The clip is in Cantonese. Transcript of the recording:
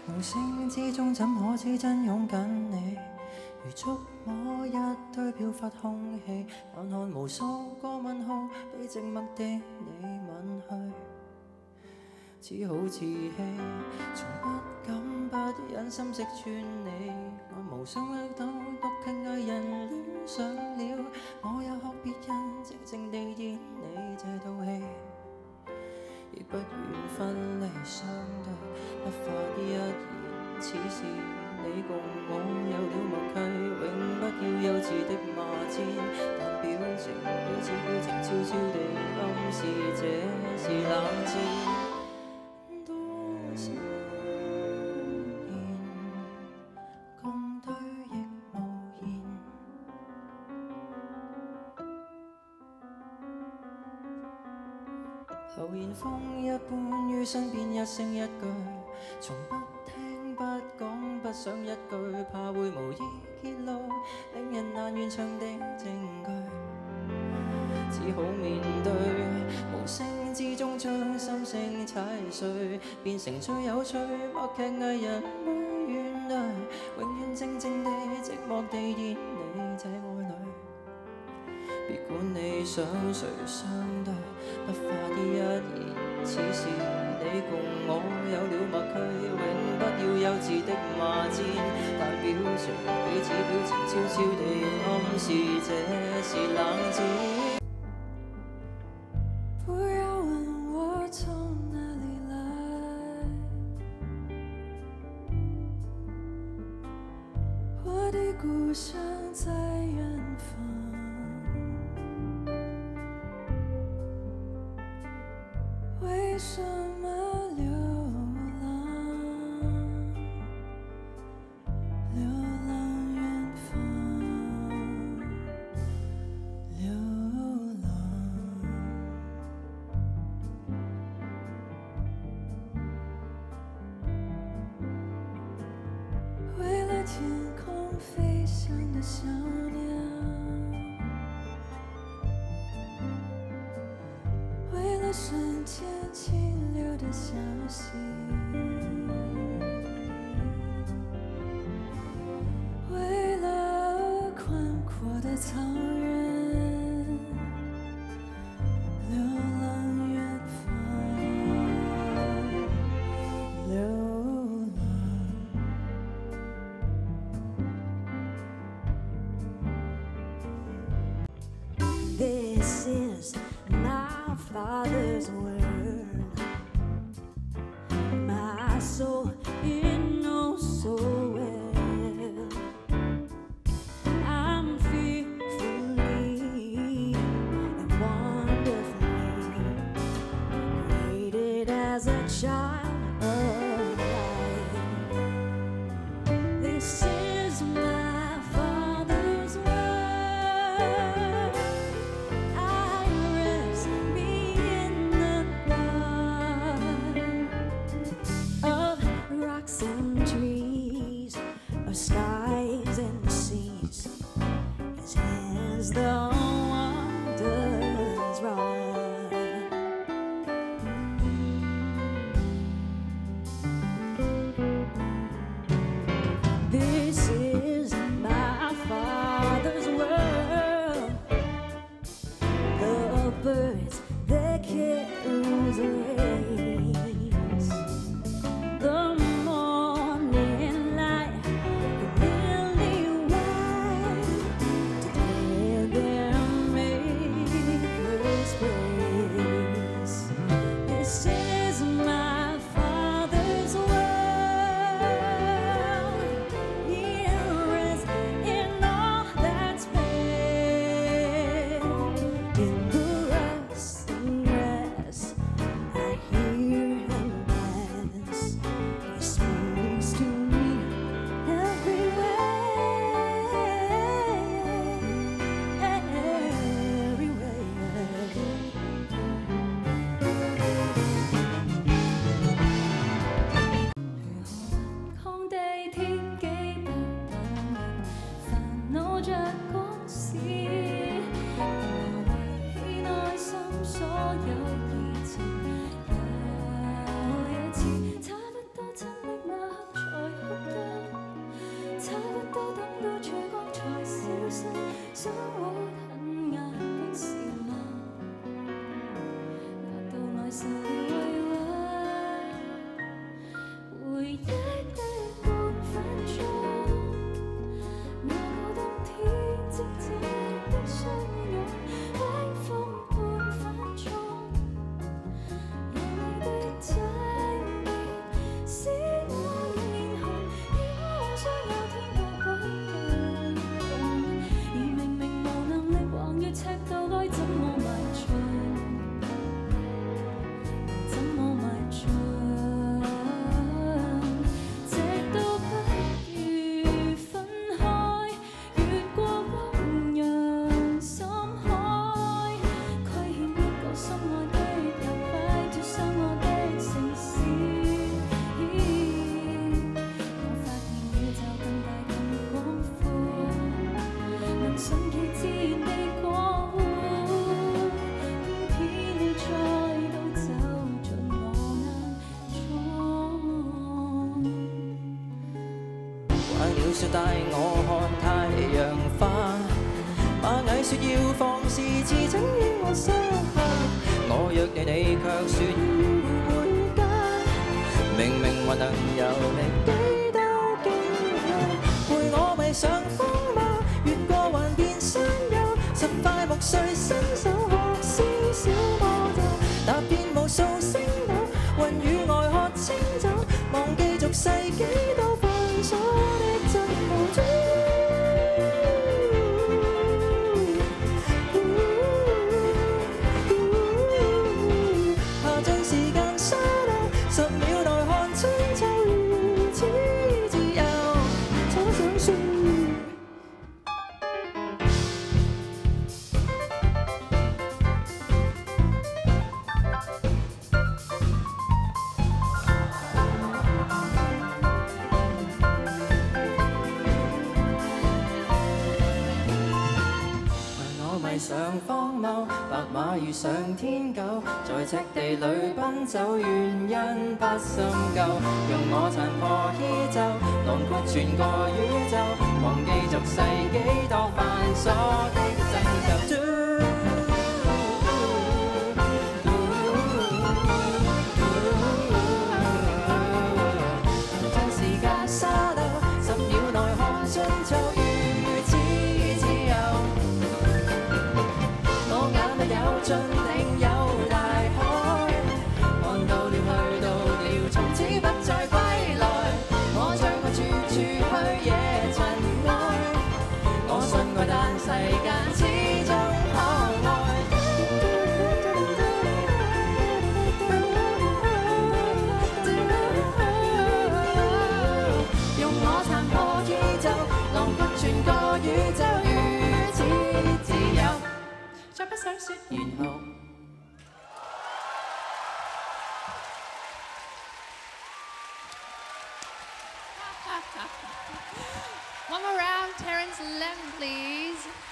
同聲之中，怎可知真擁緊你？如觸摸一堆飄忽空氣，眼看無數個問號被寂寞的你吻去，只好自欺，從不敢不忍心識穿你。我無想得到獨聽藝人戀上了，我也學別人靜靜地演你這套戲。亦不願分離相對，不發一言，此時你共我有了默契，永不要幼稚的罵戰，但表情彼此表情悄悄地暗示這是冷戰。多少年共對亦無言。流言風一般於身邊一聲一句，從不聽不講，不想一句，怕會無意揭露令人難完場的證據，只好面對，無聲之中將心聲踩碎，變成最有趣默劇藝人每怨淚，永遠靜靜地寂寞地演你這愛侶。別管你想誰相對，不發啲一言，此時你共我有了默契，永不要幼稚的罵戰，但表情彼此表情悄悄地暗示這是冷戰。 不要問我從哪裡來，我的故鄉在遠方。為什麼流浪？流浪遠方，流浪。為了天空飛翔的小鳥，為了瞬間清流的消息，為了寬闊的草原，流浪遠方，流浪。This is my father's word. My soul, it knows so well. I'm fearfully and wonderfully created as a child of light. This is my father's word. I rest me in the blood of rocks and trees, of skies and seas. His hands the wonders wrought. 說帶我看太陽花。螞蟻說要放肆，自整於我身下。我約你，你卻說要回家。明明還能遊歷幾兜幾圈，陪我迷上風貌，越過環變山丘，十塊木碎伸手學些小魔咒，踏遍無數星斗，雲與外喝清酒，忘記俗世幾多繁瑣的真無知。下盡時間沙漏，10秒內看春秋，如此自由，怎想說？迷上荒謬，白馬遇上天狗，在赤地裏奔走，原因不深究。用我殘破衣袖，囊括全個宇宙，忘記俗世幾多繁瑣的爭鬥。將時間沙漏，10秒內看春秋，如此自由。我眼裏有盡定有大海，看到了去到了，從此不再歸來。我將我處處去惹塵埃，我信愛但世間始終可愛。用我殘破衣袖，囊括全個宇宙，如此自由。再不想說然後。 One more round, Terence Lem, please.